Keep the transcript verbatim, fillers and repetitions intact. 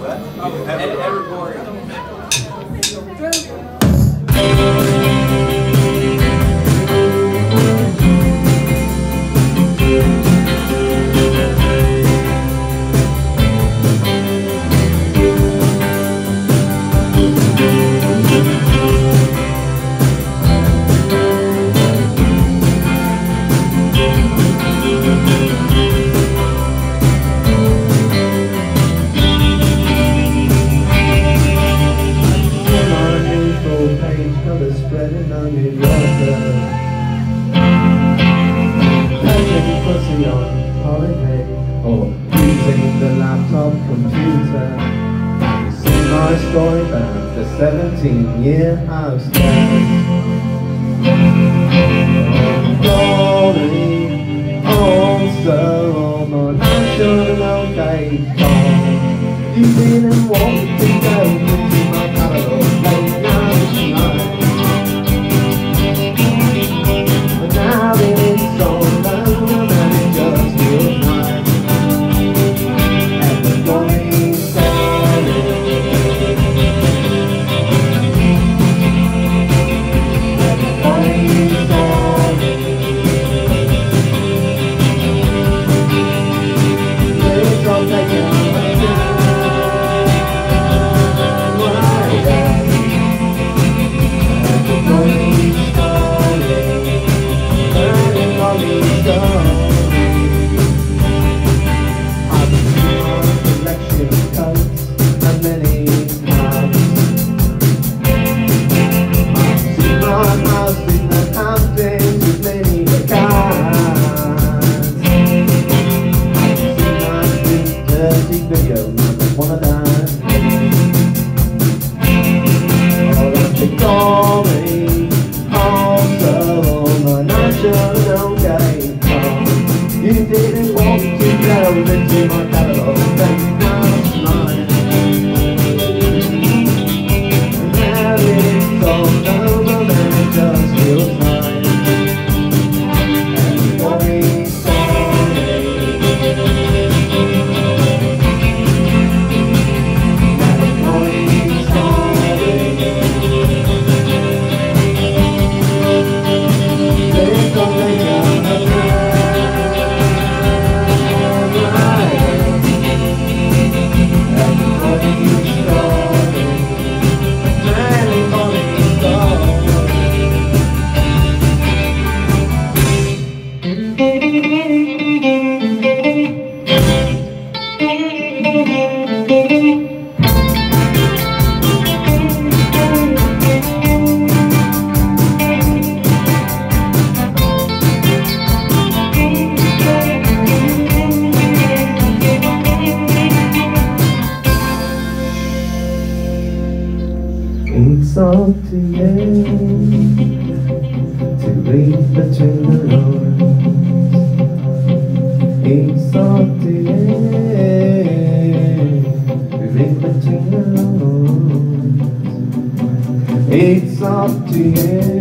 seventeen year house Gorey, also on national gate. You didn't want to go into my paradise late night night, but now it's all over and it just feels nice. And the Gorey story, you didn't want to go into my catalog late night night, and now it's all over and it just feels nice. And the Gorey story, and the Gorey story, there's something else. It's up to you to read between the lines. It's up to you to read between the lines. It's up to you